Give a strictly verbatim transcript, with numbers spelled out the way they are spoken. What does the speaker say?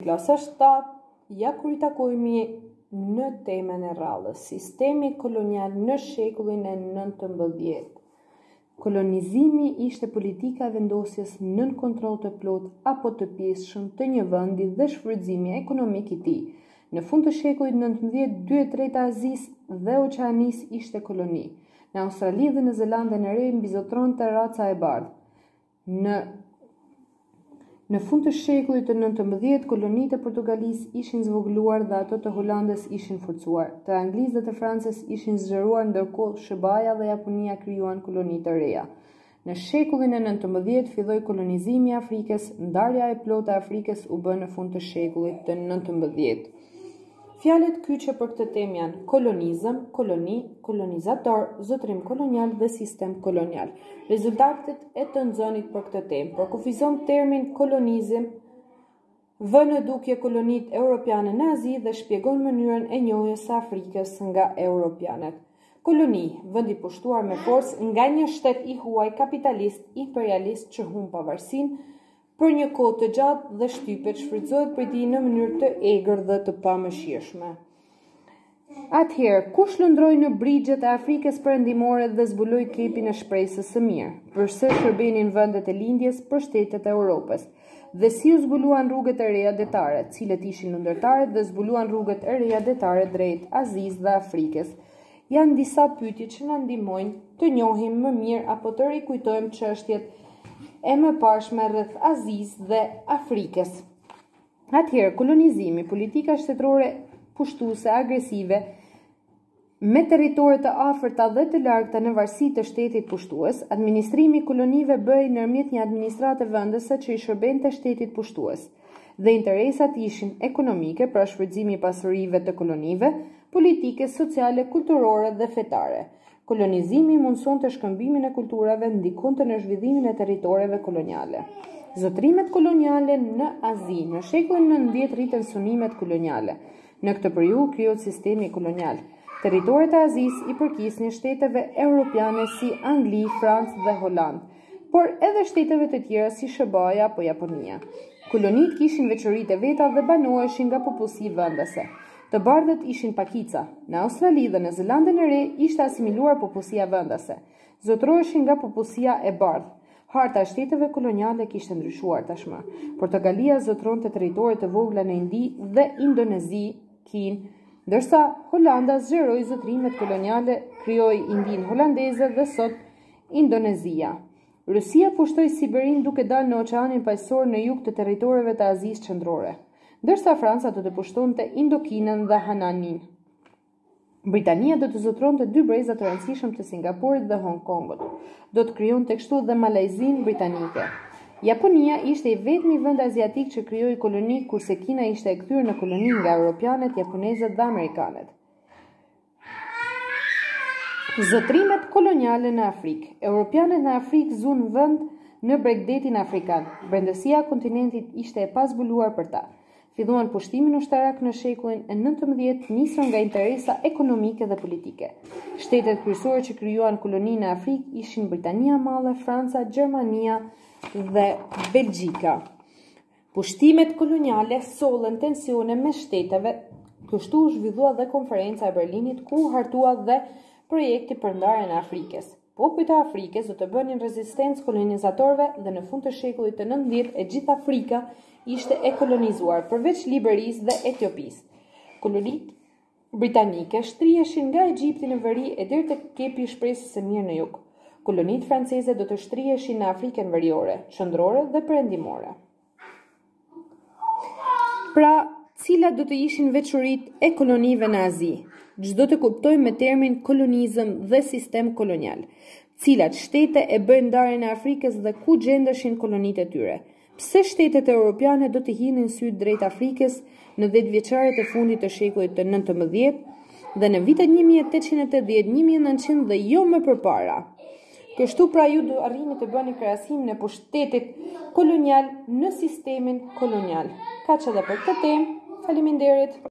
Klasa shtatë, ja kur i takojmë në temën e radhës, sistemi kolonial në shekullin e nëntëmbëdhjetë. Kolonizimi ishte politika e vendosjes nën kontroll të plot apo të pjesshëm të një vendi dhe shfrytëzimi ekonomik i tij. Në fund të shekullit nëntëmbëdhjetë, dy e treta e Azisë dhe Oqeanisë ishte koloni. Në Australi dhe në Zelandën e Re mbizotronte raca e bardhë. Në Në fund të shekullit të nëntëmbëdhjetë, kolonitë e Portugalisë ishin zvogëluar dhe ato të Holandës ishin forcuar. Të Anglisë dhe të Francës ishin zgjeruar, ndërkohë Shëbaja dhe Japonia krijuan koloni të reja. Në shekullin e nëntëmbëdhjetë filloi kolonizimi i Afrikës, ndarja e plotë e Afrikës u bë në fund të shekullit të nëntëmbëdhjetë. Fjalët kyçe për këtë temë janë kolonizëm, koloni, kolonizator, zotrim kolonial dhe sistem kolonial. Rezultatet e të nxënit për këtë temë përkufizon termin kolonizëm, vë në dukje kolonitë europiane në Azi dhe shpjegon mënyrën e njohjes së Afrikës nga europianët. Koloni, vend i pushtuar me forcë nga një shtet i huaj kapitalist imperialist që humb pavarësinë për një kohë të gjatë dhe shtypet shfrytëzohet prej tij në mënyrë të egër dhe të pamëshirshme. Atëherë, kush lëndroi në brigjet e Afrikës perëndimore dhe zbuloi kepin e shpresës së mirë? Përse shërbenin vendet e lindjes për shtetet e Europës? Dhe si u zbuluan rrugët e reja detare, cilët ishin ndërtarët dhe zbuluan rrugët e reja detare drejt Azisë dhe Afrikës? Janë disa pyetje që na ndihmojnë të njohim më mirë apo të rikujtojmë çështjet e më pashme rreth Azisë dhe Afrikës. Atëherë, kolonizimi, politika shtetërore pushtuese agresive me territore të afërta dhe të largta në varësi të shtetit pushtues, administrimi i kolonive bëhej ndërmjet një administrate vendese që i shërbente shtetit pushtues, dhe interesat ishin ekonomike pra shfrytëzimi i pasurive të kolonive, politike, sociale, kulturore dhe fetare. Kolonizimi mundëson të shkëmbimin e kulturave, ndikonte në zhvillimin e territoreve koloniale. Zotrimet koloniale në Azi. Në shekullin e nëntëdhjetë rritën sunimet koloniale. Në këtë periudhë krijohet sistemi kolonial. Territoret e Azisë i përkisnin shteteve europiane si Angli, Francë dhe Holandë, por edhe shteteve të tjera si Shëbaja apo Japonia. Kolonitë kishin veçoritë e veta dhe banoheshin nga popullsi vendese. Të bardhët ishin pakica. Në Australi dhe në Zelandën e Re ishte asimiluar popullsia vendese. Zotroheshin nga popullsia e bardhë. Harta e shteteve koloniale kishte ndryshuar tashmë. Portogalia zotronte territore të vogla në Indi dhe Indonezi, Kinë, ndërsa Holanda zgjeroi zotrimet koloniale, krijoi Indinë holandeze dhe sot Indonezia. Rusia pushtoi Siberinë duke dalë në Oqeanin Paqësor në jug të territoreve të Azisë qendrore, ndërsa Franca do të pushtonte Indokinën dhe Hananin. Britania do të zotronte dy breza të rëndësishëm të Singapurit dhe Hong Kongut. Do të krijonte kështu dhe Malajzinë britanike. Japonia ishte i vetmi vend aziatik që krijoi koloni, kurse Kina ishte e kthyer në koloni nga europianët, japonezët dhe amerikanët. Zotrimet koloniale në Afrikë. Europianët në Afrikë zunë vend në bregdetin afrikan. Brendësia e kontinentit ishte e pazbuluar për ta. Filluan pushtimin ushtarak në shekullin e nëntëmbëdhjetë, nisur nga interesa ekonomike dhe politike. Shtetet kryesore që krijuan koloni në Afrikë ishin Britania e Madhe, Franca, Gjermania dhe Belgjika. Pushtimet koloniale sollën tensione mes shteteve, kështu u zhvillua dhe konferenca e Berlinit ku u hartua dhe projekti për ndarjen e Afrikës. Popujt e Afrikës do të bënin rezistencë kolonizatorëve dhe në fund të shekullit të nëntëdhjetë e gjithë Afrika ishte e kolonizuar, përveç Liberisë dhe Etiopisë. Kolonitë britanike shtriheshin nga Egjipti në veri e deri te kepi i shpresës së mirë në jug. Kolonitë franceze do të shtriheshin në Afrikën veriore, qendrore dhe perëndimore. Pra, cilat do të ishin veçoritë e kolonive në Azi? Çdo të kuptojmë me termin kolonizëm dhe sistem kolonial. Cilat shtete e bëjnë ndarjen e Afrikës dhe ku gjendeshin kolonitë e tyre? Pse shtetet europiane do të hinin syt drejt Afrikës në dhjetë-vjeçaret e fundit të shekullit të nëntëmbëdhjetë dhe në vitet një mijë e tetëqind e tetëdhjetë - një mijë e nëntëqind dhe jo më përpara? Kështu pra ju do arrini të bëni krahasimin e pushtetit kolonial në sistemin kolonial. Kaq edhe për këtë temë. Faleminderit.